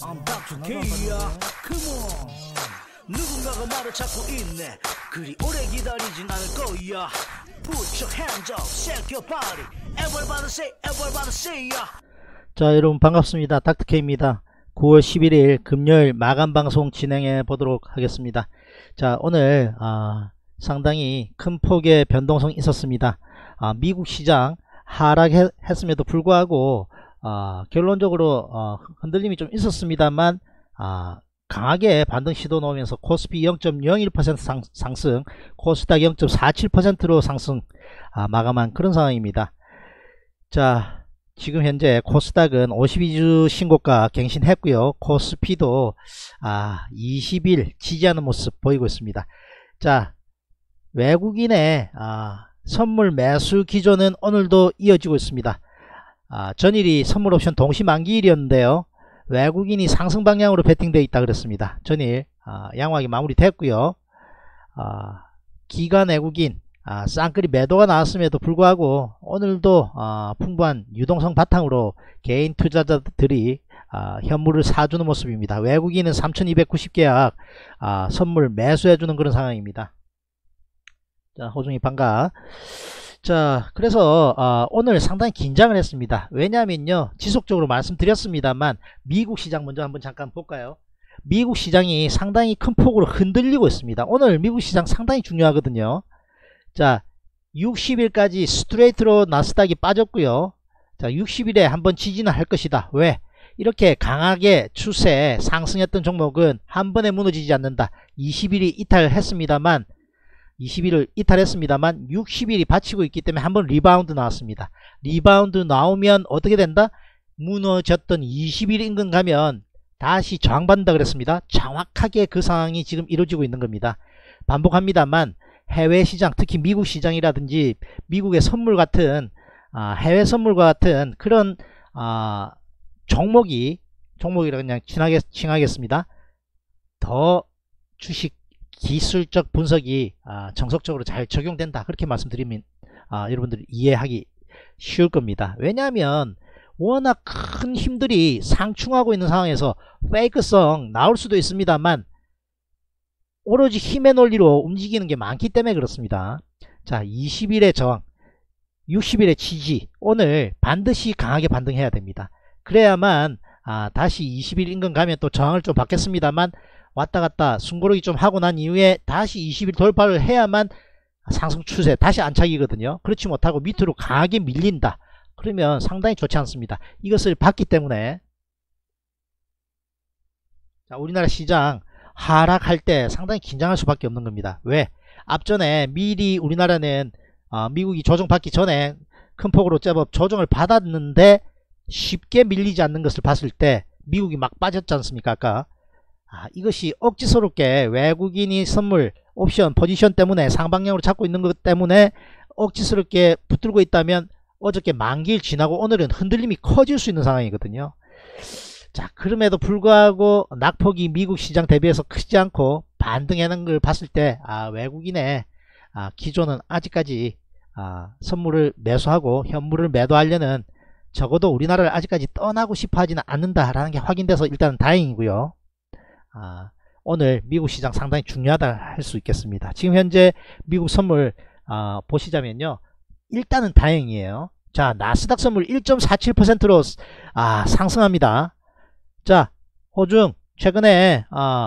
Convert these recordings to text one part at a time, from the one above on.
I'm Dr. K야. Come on. 누군가가 말을 찾고 있네. 그리 오래 기다리진 않을 거야. Put your hands up, shake your body. Everybody say, ya. 자, 여러분 반갑습니다. 닥터K입니다. 9월 11일 금요일 마감 방송 진행해 보도록 하겠습니다. 자, 오늘 상당히 큰 폭의 변동성이 있었습니다. 미국 시장 하락했음에도 불구하고 결론적으로 흔들림이 좀 있었습니다만 강하게 반등 시도 놓으면서 코스피 0.01% 상승, 코스닥 0.47%로 상승 마감한 그런 상황입니다. 자, 지금 현재 코스닥은 52주 신고가 갱신했고요. 코스피도 20일 지지하는 모습 보이고 있습니다. 자, 외국인의 선물 매수 기조는 오늘도 이어지고 있습니다. 전일이 선물 옵션 동시 만기일이었는데요. 외국인이 상승 방향으로 베팅되어 있다 그랬습니다. 전일 양호하게 마무리됐고요. 기관 외국인 쌍끌이 매도가 나왔음에도 불구하고 오늘도 풍부한 유동성 바탕으로 개인 투자자들이 현물을 사주는 모습입니다. 외국인은 3290계약 선물 매수해주는 그런 상황입니다. 자, 호중이 반가. 자, 그래서 오늘 상당히 긴장을 했습니다. 왜냐하면요, 지속적으로 말씀드렸습니다만 미국 시장 먼저 한번 잠깐 볼까요? 미국 시장이 상당히 큰 폭으로 흔들리고 있습니다. 오늘 미국 시장 상당히 중요하거든요. 자, 60일까지 스트레이트로 나스닥이 빠졌고요. 자, 60일에 한번 지지는 할 것이다. 왜? 이렇게 강하게 추세 상승했던 종목은 한 번에 무너지지 않는다. 20일이 이탈했습니다만 60일이 받치고 있기 때문에 한번 리바운드 나왔습니다. 리바운드 나오면 어떻게 된다? 무너졌던 20일 인근 가면 다시 저항받는다 그랬습니다. 정확하게 그 상황이 지금 이루어지고 있는 겁니다. 반복합니다만 해외 시장, 특히 미국 시장이라든지 미국의 선물 같은 해외 선물과 같은 그런 종목이라 그냥 칭하겠습니다. 더 주식 기술적 분석이 정석적으로 잘 적용된다, 그렇게 말씀드리면 여러분들이 이해하기 쉬울 겁니다. 왜냐하면 워낙 큰 힘들이 상충하고 있는 상황에서 페이크성 나올 수도 있습니다만 오로지 힘의 논리로 움직이는 게 많기 때문에 그렇습니다. 자, 20일의 저항, 60일의 지지, 오늘 반드시 강하게 반등해야 됩니다. 그래야만 다시 20일 인근 가면 또 저항을 좀 받겠습니다만 왔다갔다 숨고르기 좀 하고 난 이후에 다시 20일 돌파를 해야만 상승 추세 다시 안착이거든요. 그렇지 못하고 밑으로 강하게 밀린다, 그러면 상당히 좋지 않습니다. 이것을 봤기 때문에 자, 우리나라 시장 하락할 때 상당히 긴장할 수밖에 없는 겁니다. 왜? 앞전에 미리 우리나라는 미국이 조정받기 전에 큰 폭으로 제법 조정을 받았는데 쉽게 밀리지 않는 것을 봤을 때 미국이 막 빠졌지 않습니까? 아까 이것이 억지스럽게 외국인이 선물 옵션 포지션 때문에 상방향으로 잡고 있는 것 때문에 억지스럽게 붙들고 있다면 어저께 만기일 지나고 오늘은 흔들림이 커질 수 있는 상황이거든요. 자, 그럼에도 불구하고 낙폭이 미국 시장 대비해서 크지 않고 반등하는 걸 봤을 때 외국인의 기조는 아직까지 선물을 매수하고 현물을 매도하려는, 적어도 우리나라를 아직까지 떠나고 싶어 하지는 않는다라는 게 확인돼서 일단은 다행이고요. 오늘 미국 시장 상당히 중요하다 할 수 있겠습니다. 지금 현재 미국 선물 보시자면요, 일단은 다행이에요. 자, 나스닥 선물 1.47%로 상승합니다. 자, 호중 최근에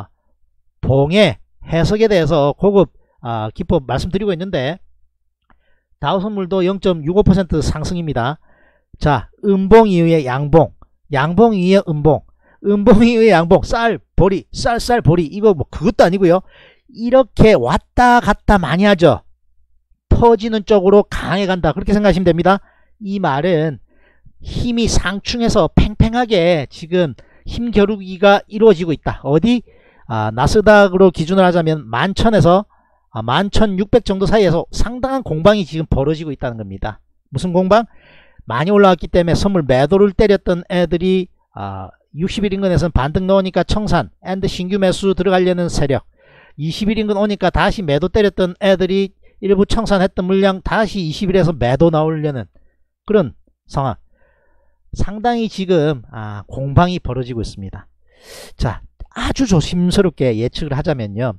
봉의 해석에 대해서 고급 기법 말씀드리고 있는데 다우 선물도 0.65% 상승입니다. 자, 음봉 이후에 양봉, 양봉 이후에 음봉, 음봉 이후에 양봉, 쌀 보리, 쌀 보리, 이거 뭐 그것도 아니고요. 이렇게 왔다 갔다 많이 하죠. 터지는 쪽으로 강해 간다, 그렇게 생각하시면 됩니다. 이 말은 힘이 상충해서 팽팽하게 지금 힘 겨루기가 이루어지고 있다. 어디? 나스닥으로 기준을 하자면 11,000에서 11,600 정도 사이에서 상당한 공방이 지금 벌어지고 있다는 겁니다. 무슨 공방? 많이 올라왔기 때문에 선물 매도를 때렸던 애들이 60일 인근에서는 반등 넣으니까 청산 앤드 신규 매수 들어가려는 세력, 20일 인근 오니까 다시 매도 때렸던 애들이 일부 청산했던 물량 다시 20일에서 매도 나오려는 그런 상황. 상당히 지금 공방이 벌어지고 있습니다. 자, 아주 조심스럽게 예측을 하자면요.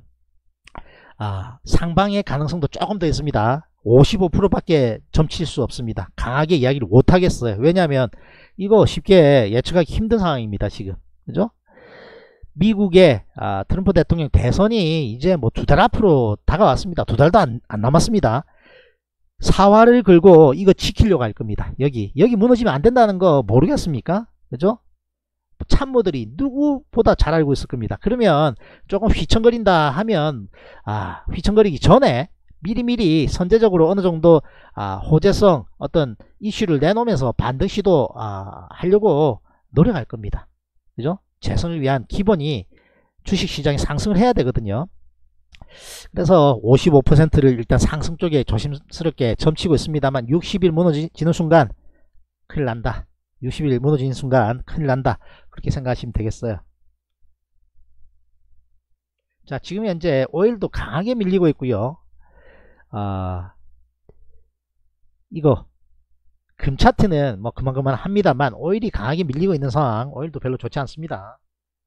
상방의 가능성도 조금 더 있습니다. 55%밖에 점칠 수 없습니다. 강하게 이야기를 못 하겠어요. 왜냐하면 이거 쉽게 예측하기 힘든 상황입니다. 지금. 그죠? 미국의 트럼프 대통령 대선이 이제 뭐 2달 앞으로 다가왔습니다. 2달도 안 남았습니다. 사활을 걸고 이거 지키려고 할 겁니다. 여기 무너지면 안 된다는 거 모르겠습니까? 그죠? 참모들이 누구보다 잘 알고 있을 겁니다. 그러면 조금 휘청거린다 하면 휘청거리기 전에 미리미리 선제적으로 어느 정도 호재성 어떤 이슈를 내놓으면서 반등 시도 하려고 노력할 겁니다. 그죠? 재선을 위한 기본이 주식시장이 상승을 해야 되거든요. 그래서 55%를 일단 상승 쪽에 조심스럽게 점치고 있습니다만 60일 무너지는 순간 큰일 난다. 60일 무너지는 순간 큰일 난다. 그렇게 생각하시면 되겠어요. 자, 지금 현재 오일도 강하게 밀리고 있고요. 이거 금 차트는 뭐 그만 합니다만 오일이 강하게 밀리고 있는 상황, 오일도 별로 좋지 않습니다.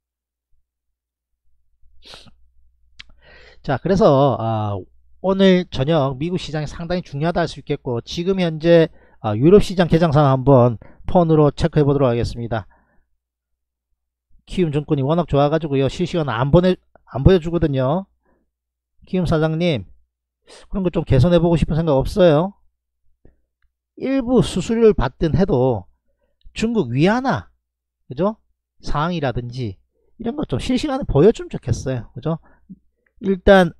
자, 그래서 오늘 저녁 미국 시장이 상당히 중요하다 할 수 있겠고, 지금 현재 유럽 시장 개장 상황 한번 폰으로 체크해 보도록 하겠습니다. 키움증권이 워낙 좋아가지고요, 실시간 안 보여주거든요. 키움 사장님, 그런 거 좀 개선해 보고 싶은 생각 없어요? 일부 수수료를 받든 해도 중국 위안화, 그죠? 상황이라든지 이런 거 좀 실시간에 보여주면 좋겠어요. 그죠? 일단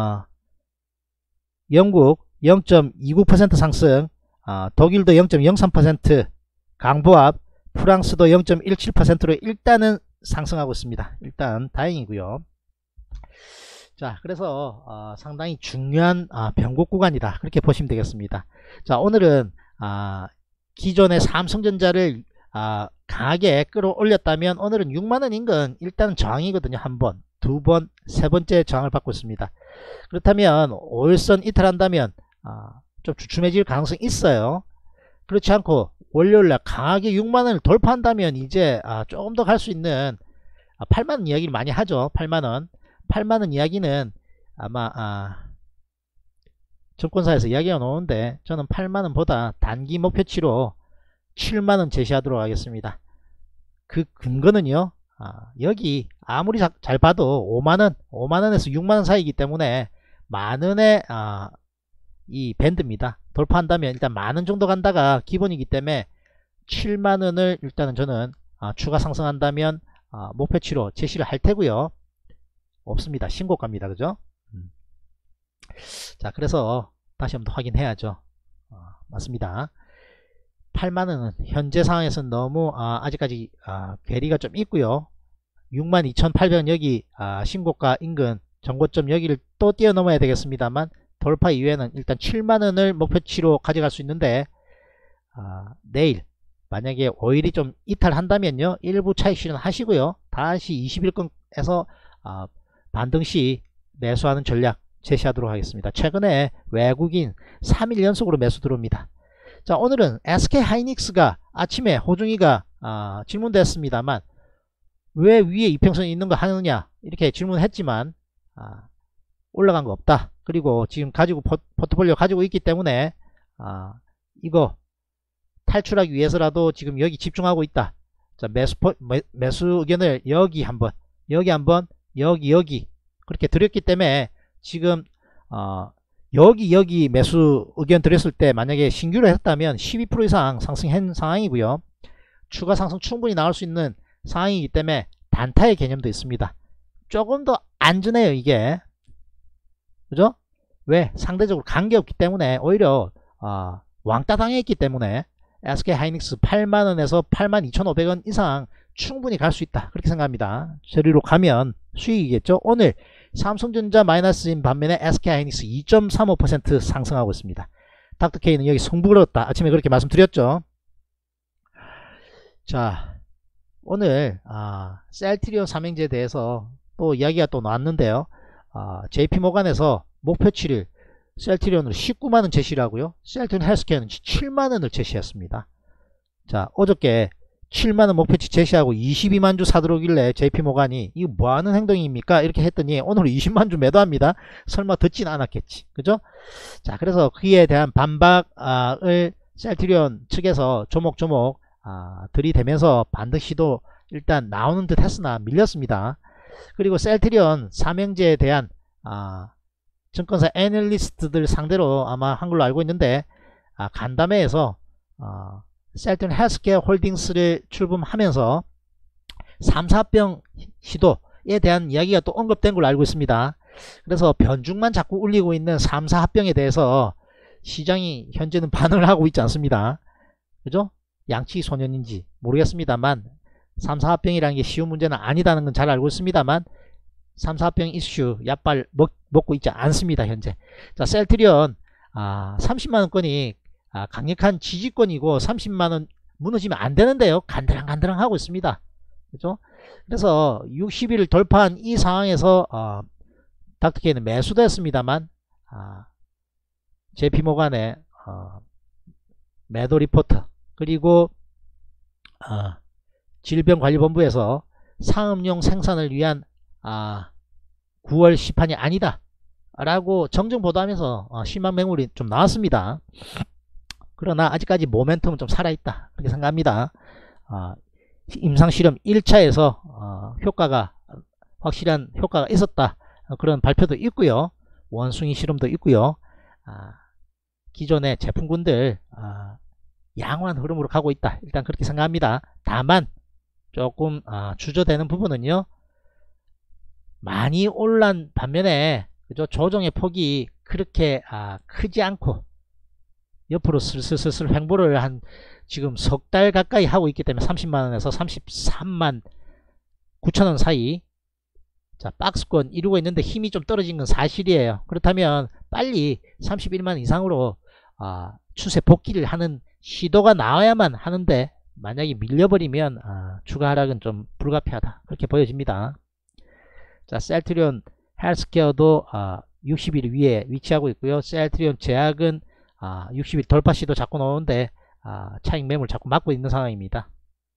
영국 0.29% 상승, 독일도 0.03%, 강보합, 프랑스도 0.17%로 일단은 상승하고 있습니다. 일단 다행이고요. 자, 그래서 상당히 중요한 변곡 구간이다, 그렇게 보시면 되겠습니다. 자, 오늘은 기존의 삼성전자를 강하게 끌어올렸다면 오늘은 6만원 인근 일단은 저항이거든요. 한번, 두번, 세 번째 저항을 받고 있습니다. 그렇다면 5일선 이탈한다면 좀 주춤해질 가능성이 있어요. 그렇지 않고 월요일날 강하게 6만원을 돌파한다면 이제 조금 더 갈 수 있는 8만원 이야기를 많이 하죠. 8만원 이야기는 아마 증권사에서 이야기가 나오는데, 저는 8만원보다 단기 목표치로 7만원 제시하도록 하겠습니다. 그 근거는요, 여기 아무리 잘 봐도 5만원에서 6만원 사이이기 때문에 만원의 이 밴드입니다. 돌파한다면 일단 만원 정도 간다가 기본이기 때문에 7만원을 일단은 저는 추가 상승한다면 목표치로 제시를 할 테고요. 없습니다. 신고가입니다. 그죠? 자, 그래서 다시 한번 확인해야죠. 맞습니다. 8만원은 현재 상황에서는 너무 아직까지 괴리가 좀 있고요. 62,800원 여기 신고가 인근 정고점 여기를 또 뛰어넘어야 되겠습니다만, 돌파 이후에는 일단 7만원을 목표치로 가져갈 수 있는데, 내일 만약에 5일이 좀 이탈한다면요, 일부 차익 실현 하시고요, 다시 21권에서 반등시 매수하는 전략 제시하도록 하겠습니다. 최근에 외국인 3일 연속으로 매수 들어옵니다. 자, 오늘은 SK하이닉스가 아침에 호중이가 질문됐습니다만 왜 위에 이평선이 있는 거 하느냐 이렇게 질문했지만 올라간 거 없다. 그리고 지금 가지고 포트폴리오 가지고 있기 때문에 이거 탈출하기 위해서라도 지금 여기 집중하고 있다. 자, 매수 의견을 여기 한번, 여기 그렇게 드렸기 때문에 지금 여기 매수 의견 드렸을 때 만약에 신규로 했다면 12% 이상 상승한 상황이고요. 추가 상승 충분히 나올 수 있는 상황이기 때문에 단타의 개념도 있습니다. 조금 더 안전해요, 이게. 그죠? 왜? 상대적으로 관계없기 때문에, 오히려 왕따 당했기 때문에 SK하이닉스 8만원에서 82,500원 이상 충분히 갈 수 있다, 그렇게 생각합니다. 저리로 가면 수익이겠죠. 오늘 삼성전자 마이너스인 반면에 SK하이닉스 2.35% 상승하고 있습니다. 닥터케이는 여기 승부 걸었다, 아침에 그렇게 말씀드렸죠. 자, 오늘 셀트리온 삼행제에 대해서 또 이야기가 또 나왔는데요. JP모간에서 목표치를 셀트리온으로 19만원 제시를 하고요, 셀트리온 헬스케어는 7만원을 제시했습니다. 자, 어저께 7만원 목표치 제시하고 22만주 사들어오길래 JP모간이 이거 뭐하는 행동입니까? 이렇게 했더니 오늘 20만주 매도합니다. 설마 듣진 않았겠지. 그죠? 자, 그래서 그에 대한 반박을 셀트리온 측에서 조목조목 들이대면서 반등 시도 일단 나오는 듯 했으나 밀렸습니다. 그리고 셀트리온 삼형제에 대한 증권사 애널리스트들 상대로 아마 한 걸로 알고 있는데 간담회에서 셀트리온 헬스케어 홀딩스를 출범하면서 3, 4병 시도에 대한 이야기가 또 언급된 걸로 알고 있습니다. 그래서 변죽만 자꾸 울리고 있는 3, 4합병에 대해서 시장이 현재는 반응을 하고 있지 않습니다. 그죠? 양치 소년인지 모르겠습니다만 3, 4합병이라는 게 쉬운 문제는 아니다는 건 잘 알고 있습니다만 3, 4합병 이슈 약발 먹고 있지 않습니다. 현재. 자, 셀트리온 30만원권이 강력한 지지권이고 30만원 무너지면 안 되는데요. 간드랑간드랑 하고 있습니다. 그죠? 그래서 60일을 돌파한 이 상황에서 닥터케이는 매수도 했습니다만 JP모간의 매도 리포트 그리고 질병관리본부에서 상업용 생산을 위한 9월 시판이 아니다 라고 정정보도하면서 실망 매물이 좀 나왔습니다. 그러나 아직까지 모멘텀은 좀 살아있다 그렇게 생각합니다. 임상실험 1차에서 효과가 확실한 효과가 있었다 그런 발표도 있고요. 원숭이 실험도 있고요. 기존의 제품군들 양호한 흐름으로 가고 있다 일단 그렇게 생각합니다. 다만 조금 주저되는 부분은요, 많이 올란 반면에 그죠? 조정의 폭이 그렇게 크지 않고 옆으로 슬슬슬슬 횡보를 한 지금 석 달 가까이 하고 있기 때문에 30만원에서 33만 9천원 사이 자 박스권 이루고 있는데 힘이 좀 떨어진 건 사실이에요. 그렇다면 빨리 31만 이상으로 추세 복귀를 하는 시도가 나와야만 하는데 만약에 밀려버리면 추가 하락은 좀 불가피하다 그렇게 보여집니다. 자 셀트리온 헬스케어도 60일 위에 위치하고 있고요. 셀트리온 제약은 60일 돌파 시도 자꾸 나오는데 차익 매물 자꾸 막고 있는 상황입니다.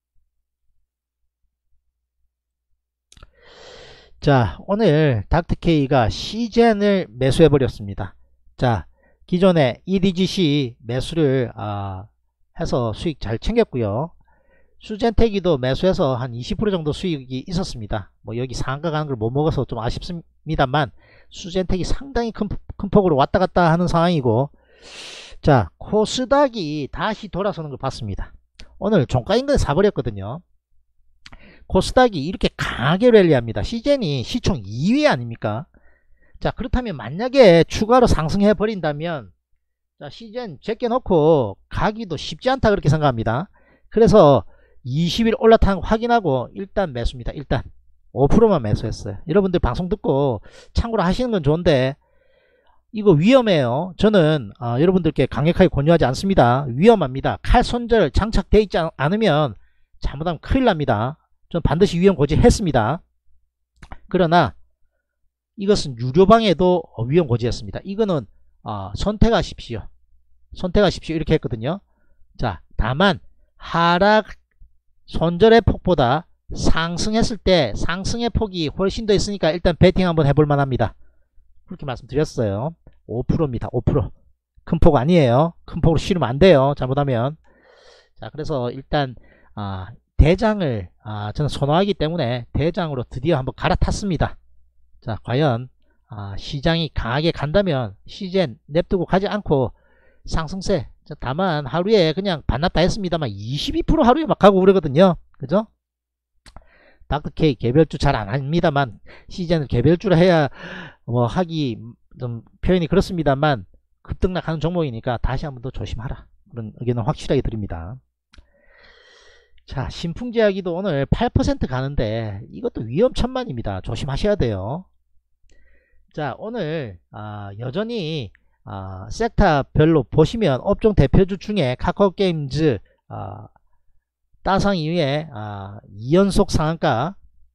자 오늘 닥터케이가 시젠을 매수해 버렸습니다. 자 기존에 EDGC 매수를 해서 수익 잘 챙겼고요. 수젠테기도 매수해서 한 20% 정도 수익이 있었습니다. 뭐 여기 상한가 가는 걸 못 먹어서 좀 아쉽습니다만 수젠텍이 상당히 큰 폭으로 왔다 갔다 하는 상황이고, 자 코스닥이 다시 돌아서는 걸 봤습니다. 오늘 종가인근에 사버렸거든요. 코스닥이 이렇게 강하게 랠리합니다. 시젠이 시총 2위 아닙니까? 자 그렇다면 만약에 추가로 상승해 버린다면 자 시젠 제껴놓고 가기도 쉽지 않다 그렇게 생각합니다. 그래서 20일 올라타는 거 확인하고 일단 매수입니다. 일단 5%만 매수했어요. 여러분들 방송 듣고 참고로 하시는 건 좋은데 이거 위험해요. 저는 여러분들께 강력하게 권유하지 않습니다. 위험합니다. 칼 손절 장착되어 있지 않으면 잘못하면 큰일 납니다. 전 반드시 위험 고지했습니다. 그러나 이것은 유료방에도 위험 고지했습니다. 이거는 선택하십시오. 선택하십시오 이렇게 했거든요. 자 다만 하락 손절의 폭보다 상승했을 때 상승의 폭이 훨씬 더 있으니까 일단 베팅 한번 해볼 만합니다. 그렇게 말씀드렸어요. 5%입니다. 5%. 큰 폭 아니에요. 큰 폭으로 실으면 안 돼요. 잘못하면. 자 그래서 일단 대장을 저는 선호하기 때문에 대장으로 드디어 한번 갈아탔습니다. 자 과연 시장이 강하게 간다면 시젠 냅두고 가지 않고 상승세 다만 하루에 그냥 반납다 했습니다만 22% 하루에 막 가고 그러거든요. 그죠? 닥터케이 개별주 잘 안 합니다만 시즌을 개별주로 해야 뭐 하기 좀 표현이 그렇습니다만 급등락하는 종목이니까 다시 한번 더 조심하라 그런 의견을 확실하게 드립니다. 자 신풍제약이도 오늘 8% 가는데 이것도 위험천만입니다. 조심하셔야 돼요. 자 오늘 여전히 섹터별로 보시면 업종 대표주 중에 카카오게임즈 따상 이후에 2연속 상한가,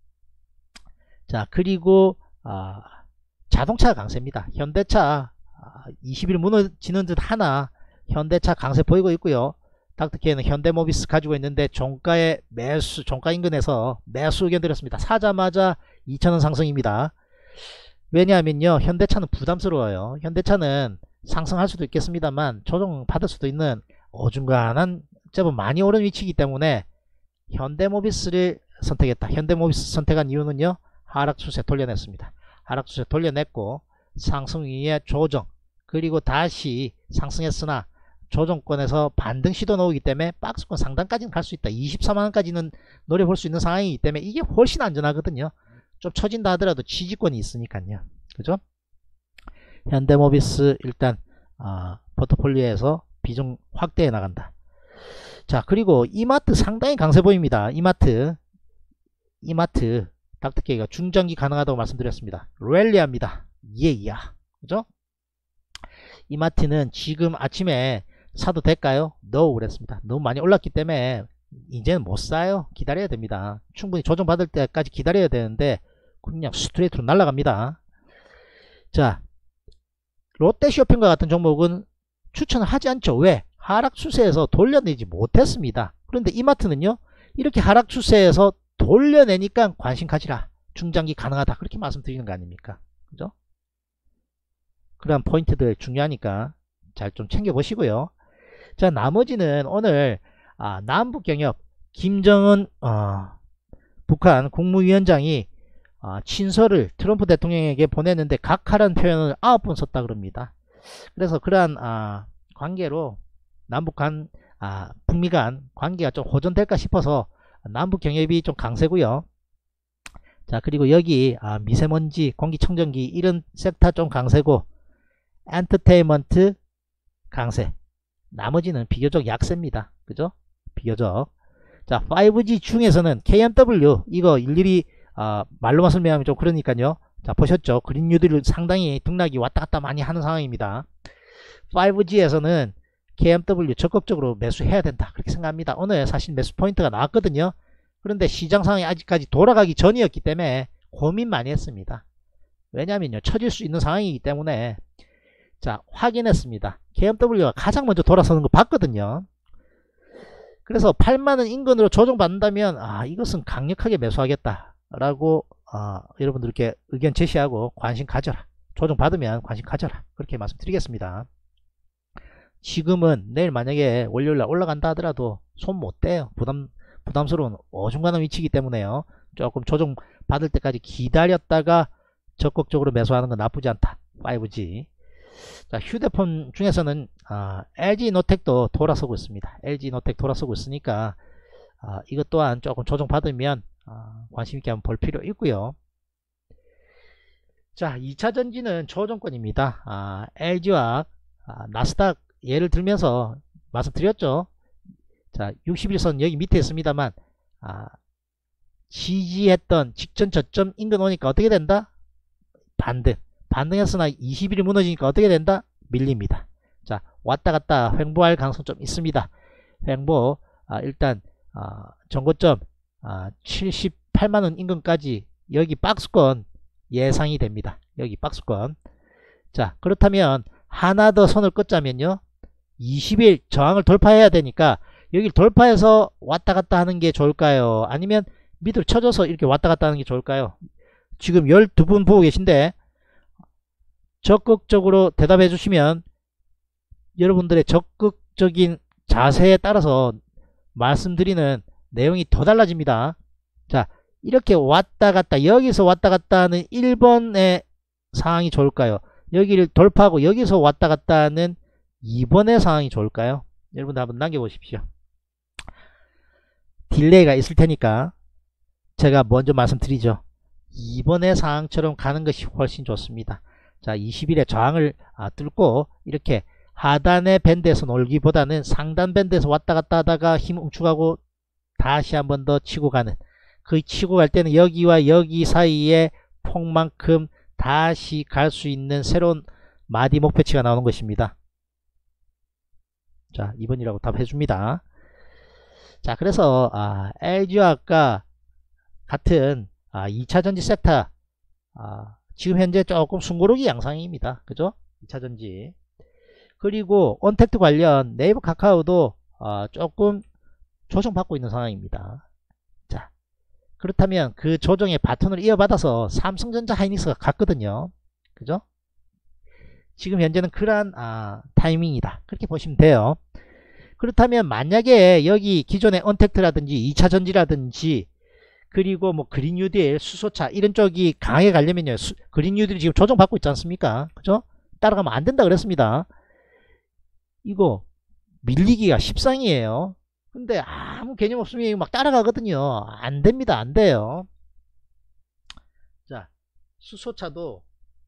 자 그리고 자동차 강세입니다. 현대차 20일 무너지는 듯 하나 현대차 강세 보이고 있고요. 닥터케이는 현대모비스 가지고 있는데 종가의 매수, 종가 인근에서 매수 의견 드렸습니다. 사자마자 2,000원 상승입니다. 왜냐하면요, 현대차는 부담스러워요. 현대차는 상승할 수도 있겠습니다만 조정 받을 수도 있는 어중간한 제법 많이 오른 위치이기 때문에 현대모비스를 선택했다. 현대모비스 선택한 이유는요, 하락 추세 돌려냈습니다. 하락 추세 돌려냈고 상승 위에 조정, 그리고 다시 상승했으나 조정권에서 반등 시도 나오기 때문에 박스권 상단까지는 갈 수 있다. 24만원까지는 노려볼 수 있는 상황이기 때문에 이게 훨씬 안전하거든요. 좀 처진다 하더라도 지지권이 있으니까요. 그죠? 현대모비스 일단 포트폴리오에서 비중 확대해 나간다. 자, 그리고 이마트 상당히 강세 보입니다. 이마트 닥터케이가 중장기 가능하다고 말씀드렸습니다. 랠리합니다. 예야. 그죠? 이마트는 지금 아침에 사도 될까요? No 그랬습니다. 너무 많이 올랐기 때문에 이제는 못 사요. 기다려야 됩니다. 충분히 조정 받을 때까지 기다려야 되는데 그냥 스트레이트로 날아갑니다. 자, 롯데쇼핑과 같은 종목은 추천을 하지 않죠. 왜? 하락 추세에서 돌려내지 못했습니다. 그런데 이마트는요, 이렇게 하락 추세에서 돌려내니까 관심 가지라. 중장기 가능하다. 그렇게 말씀드리는 거 아닙니까? 그죠? 그런 포인트들 중요하니까 잘 좀 챙겨보시고요. 자, 나머지는 오늘 남북 경협 김정은 북한 국무위원장이 친서를 트럼프 대통령에게 보냈는데 각하라는 표현을 9번 썼다 그럽니다. 그래서 그러한 관계로 남북 간 북미 간 관계가 좀 호전될까 싶어서 남북 경협이 좀 강세고요. 자, 그리고 여기 미세먼지, 공기청정기 이런 섹터 좀 강세고 엔터테인먼트 강세. 나머지는 비교적 약세입니다. 그죠? 비교적. 자, 5G 중에서는 KMW 이거 일일이 말로만 설명하면 좀 그러니까요. 자, 보셨죠? 그린뉴딜을 상당히 등락이 왔다 갔다 많이 하는 상황입니다. 5G에서는 KMW 적극적으로 매수해야 된다. 그렇게 생각합니다. 오늘 사실 매수 포인트가 나왔거든요. 그런데 시장 상황이 아직까지 돌아가기 전이었기 때문에 고민 많이 했습니다. 왜냐면요, 처질 수 있는 상황이기 때문에. 자, 확인했습니다. KMW가 가장 먼저 돌아서는 거 봤거든요. 그래서 8만원 인근으로 조정받는다면 이것은 강력하게 매수하겠다 라고 여러분들께 의견 제시하고 관심 가져라. 조정받으면 관심 가져라. 그렇게 말씀드리겠습니다. 지금은 내일 만약에 월요일날 올라간다 하더라도 손 못 떼요. 부담스러운 어중간한 위치이기 때문에요. 조금 조정 받을 때까지 기다렸다가 적극적으로 매수하는 건 나쁘지 않다. 5G. 자, 휴대폰 중에서는 LG노텍도 돌아서고 있습니다. LG노텍 돌아서고 있으니까 이것 또한 조금 조정 받으면 관심있게 한번 볼 필요 있고요. 자, 2차전지는 조정권입니다. LG와 나스닥 예를 들면서 말씀드렸죠. 자, 61선 여기 밑에 있습니다만 지지했던 직전 저점 인근 오니까 어떻게 된다? 반등했으나 20일이 무너지니까 어떻게 된다? 밀립니다. 자, 왔다갔다 횡보할 가능성 좀 있습니다. 횡보 일단 전고점 78만원 인근까지 여기 박스권 예상이 됩니다. 여기 박스권. 자, 그렇다면 하나 더 선을 긋자면요, 20일 저항을 돌파해야 되니까 여기를 돌파해서 왔다갔다 하는 게 좋을까요? 아니면 밑으로 쳐져서 이렇게 왔다갔다 하는 게 좋을까요? 지금 12분 보고 계신데 적극적으로 대답해 주시면 여러분들의 적극적인 자세에 따라서 말씀드리는 내용이 더 달라집니다. 자, 이렇게 왔다갔다, 여기서 왔다갔다 하는 1번의 상황이 좋을까요? 여기를 돌파하고 여기서 왔다갔다 하는 2번의 상황이 좋을까요? 여러분들 한번 남겨보십시오. 딜레이가 있을 테니까 제가 먼저 말씀드리죠. 2번의 상황처럼 가는 것이 훨씬 좋습니다. 자, 20일에 저항을 뚫고 이렇게 하단의 밴드에서 놀기보다는 상단 밴드에서 왔다갔다 하다가 힘 웅축하고 다시 한 번 더 치고 가는, 그 치고 갈 때는 여기와 여기 사이에 폭만큼 다시 갈 수 있는 새로운 마디 목표치가 나오는 것입니다. 자, 2번이라고 답해 줍니다. 자, 그래서 LG와 아까 같은 2차전지 섹터 지금 현재 조금 숨고르기 양상입니다. 그죠? 2차전지. 그리고 언택트 관련 네이버 카카오도 조금 조정받고 있는 상황입니다. 자, 그렇다면 그 조정의 바톤을 이어받아서 삼성전자 하이닉스가 갔거든요. 그죠? 지금 현재는 그러한 타이밍이다. 그렇게 보시면 돼요. 그렇다면 만약에 여기 기존의 언택트라든지 2차 전지라든지 그리고 뭐 그린 뉴딜, 수소차 이런 쪽이 강하게 가려면요. 그린 뉴딜이 지금 조정받고 있지 않습니까? 그죠? 따라가면 안 된다 그랬습니다. 이거 밀리기가 십상이에요. 근데 아무 개념 없으면 막 따라가거든요. 안 됩니다. 안 돼요. 자, 수소차도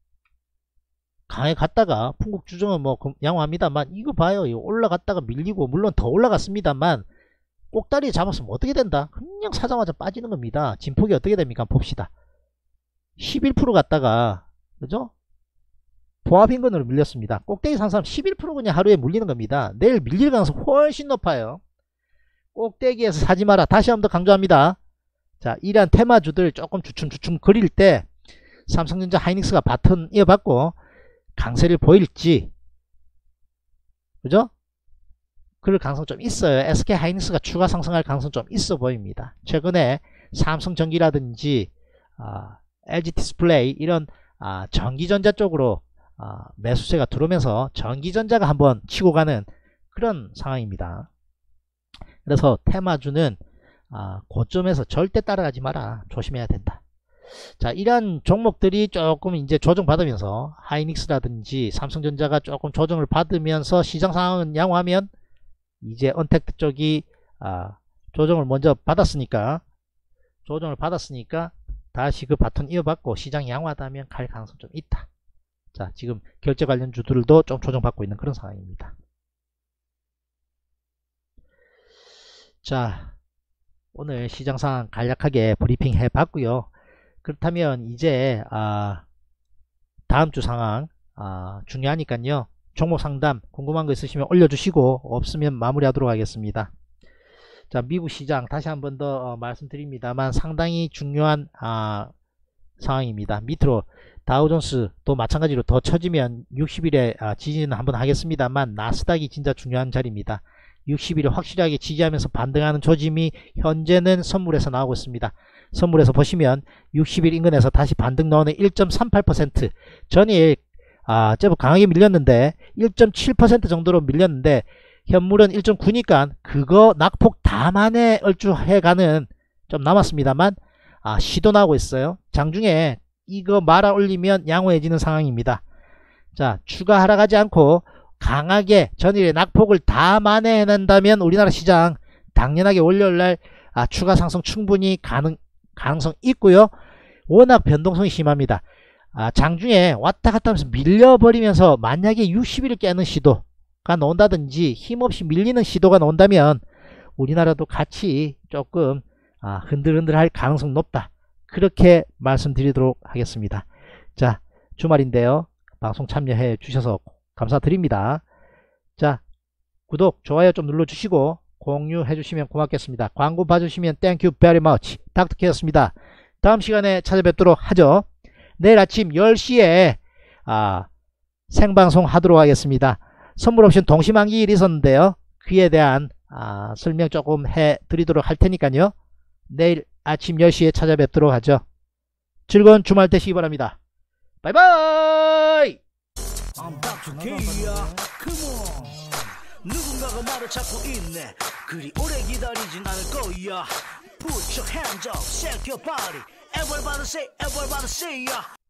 강에 갔다가 풍국주정은 뭐 양호합니다만 이거 봐요. 이거 올라갔다가 밀리고 물론 더 올라갔습니다만 꼭다리 잡았으면 어떻게 된다? 그냥 사자마자 빠지는 겁니다. 진폭이 어떻게 됩니까? 봅시다. 11% 갔다가 그죠? 보합인근으로 밀렸습니다. 꼭대기 산 사람 11% 그냥 하루에 물리는 겁니다. 내일 밀릴 가능성이 훨씬 높아요. 꼭대기에서 사지 마라. 다시 한번 더 강조합니다. 자, 이러한 테마주들 조금 주춤주춤 거릴 때 삼성전자 하이닉스가 바톤 이어받고 강세를 보일지, 그죠? 그럴 가능성 좀 있어요. SK 하이닉스가 추가 상승할 가능성 좀 있어 보입니다. 최근에 삼성전기라든지 LG 디스플레이 이런 전기전자 쪽으로 매수세가 들어오면서 전기전자가 한번 치고 가는 그런 상황입니다. 그래서 테마주는 고점에서 절대 따라가지 마라. 조심해야 된다. 자, 이러한 종목들이 조금 이제 조정받으면서 하이닉스라든지 삼성전자가 조금 조정을 받으면서 시장 상황은 양호하면 이제 언택트 쪽이 조정을 먼저 받았으니까 다시 그 바톤 이어받고 시장이 양호하다면 갈 가능성 좀 있다. 자, 지금 결제 관련주들도 좀 조정받고 있는 그런 상황입니다. 자, 오늘 시장 상황 간략하게 브리핑 해 봤고요. 그렇다면 이제 다음 주 상황 중요하니까요. 종목 상담 궁금한 거 있으시면 올려주시고 없으면 마무리하도록 하겠습니다. 자, 미국 시장 다시 한번 더 말씀드립니다만 상당히 중요한 상황입니다. 밑으로 다우존스도 마찬가지로 더 처지면 60일에 지지는 한번 하겠습니다만 나스닥이 진짜 중요한 자리입니다. 60일을 확실하게 지지하면서 반등하는 조짐이 현재는 선물에서 나오고 있습니다. 선물에서 보시면 60일 인근에서 다시 반등 나오는 1.38% 전일 제법 강하게 밀렸는데 1.7% 정도로 밀렸는데 현물은 1.9니까 그거 낙폭 다만에 얼추해가는 좀 남았습니다만 시도 나오고 있어요. 장중에 이거 말아 올리면 양호해지는 상황입니다. 자, 추가 하락하지 않고 강하게 전일의 낙폭을 다 만회해낸다면 우리나라 시장 당연하게 월요일날 추가 상승 충분히 가능성 있고요. 워낙 변동성이 심합니다. 장중에 왔다 갔다 하면서 밀려버리면서 만약에 60일을 깨는 시도가 나온다든지 힘없이 밀리는 시도가 나온다면 우리나라도 같이 조금 흔들흔들할 가능성 높다. 그렇게 말씀드리도록 하겠습니다. 자, 주말인데요. 방송 참여해 주셔서 감사드립니다. 자, 구독, 좋아요 좀 눌러주시고 공유해 주시면 고맙겠습니다. 광고 봐주시면 Thank you very much. 닥터케였습니다. 다음 시간에 찾아뵙도록 하죠. 내일 아침 10시에 생방송 하도록 하겠습니다. 선물 옵션 동시만기일이 있었는데요. 그에 대한 설명 조금 해 드리도록 할 테니까요. 내일 아침 10시에 찾아뵙도록 하죠. 즐거운 주말 되시기 바랍니다. 바이바이. 누군가가 말을 찾고 있네. 그리 오래 기다리진 않을 거야. Put your hands up, shake your body. Everybody say, everybody say, yeah.